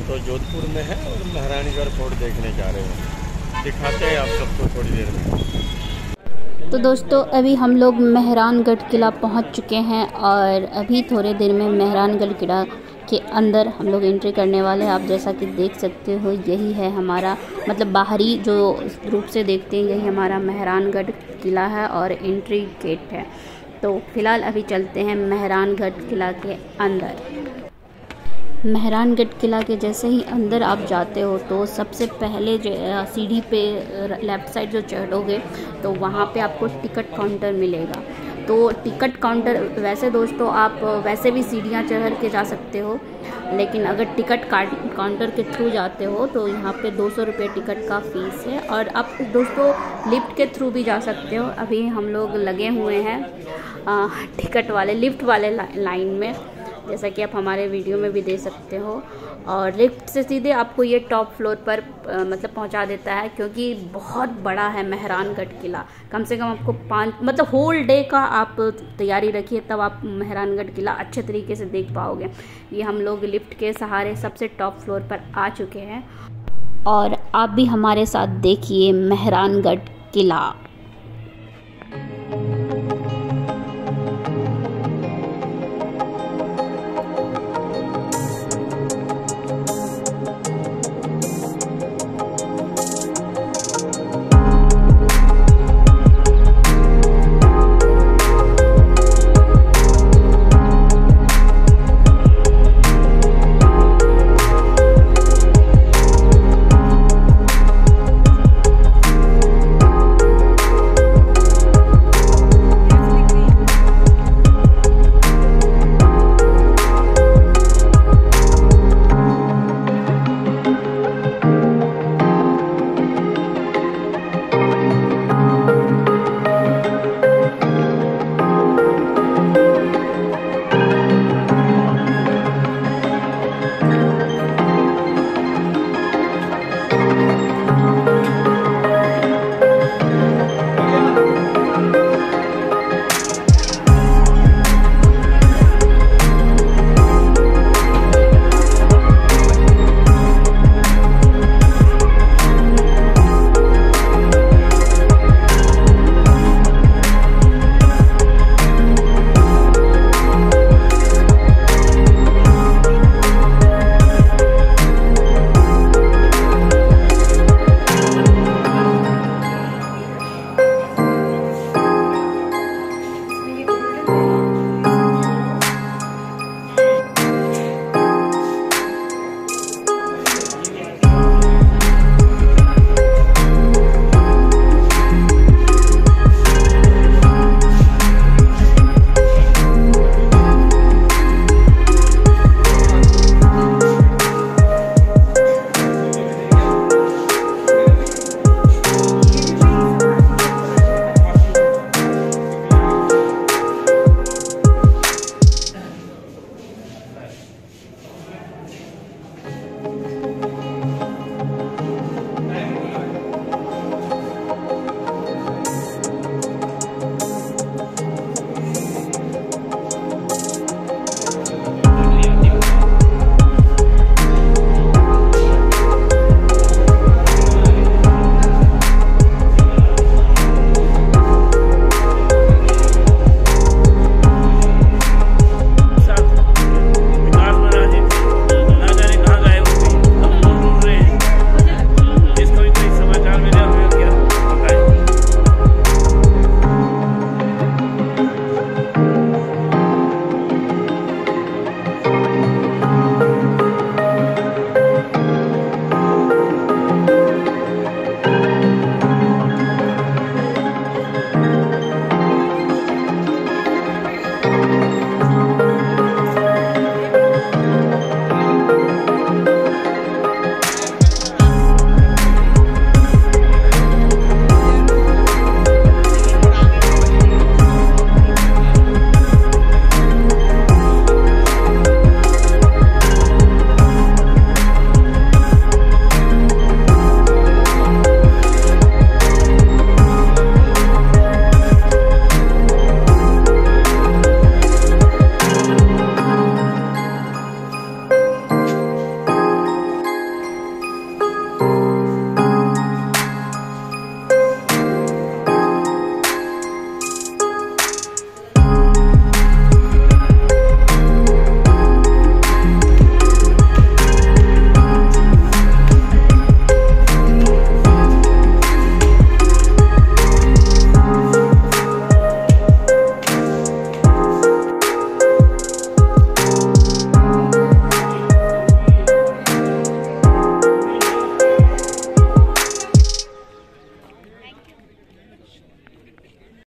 तो जोधपुर में है और मेहरानगढ़ फोर्ट देखने जा रहे हैं। दिखाते हैं आप सबको थोड़ी देर में। तो दोस्तों अभी हम लोग मेहरानगढ़ किला पहुंच चुके हैं और अभी थोड़ी देर में मेहरानगढ़ किला के अंदर हम लोग एंट्री करने वाले हैं। आप जैसा कि देख सकते हो यही है हमारा, मतलब बाहरी जो रूप से देखते हैं यही हमारा मेहरानगढ़ किला है और एंट्री गेट है। तो फिलहाल अभी चलते हैं मेहरानगढ़ किला के अंदर। मेहरानगढ़ किला के जैसे ही अंदर आप जाते हो तो सबसे पहले जो सीढ़ी पे लेफ़्ट साइड जो चढ़ोगे तो वहाँ पे आपको टिकट काउंटर मिलेगा। तो टिकट काउंटर वैसे दोस्तों आप वैसे भी सीढ़ियाँ चढ़ के जा सकते हो, लेकिन अगर टिकट काउंटर के थ्रू जाते हो तो यहाँ पे 200 रुपये टिकट का फ़ीस है। और आप दोस्तों लिफ्ट के थ्रू भी जा सकते हो। अभी हम लोग लगे हुए हैं टिकट वाले लिफ्ट वाले लाइन में, जैसा कि आप हमारे वीडियो में भी देख सकते हो। और लिफ्ट से सीधे आपको ये टॉप फ्लोर पर मतलब पहुंचा देता है, क्योंकि बहुत बड़ा है मेहरानगढ़ किला। कम से कम आपको 5 मतलब होल डे का आप तैयारी रखिए, तब आप मेहरानगढ़ किला अच्छे तरीके से देख पाओगे। ये हम लोग लिफ्ट के सहारे सबसे टॉप फ्लोर पर आ चुके हैं और आप भी हमारे साथ देखिए मेहरानगढ़ किला।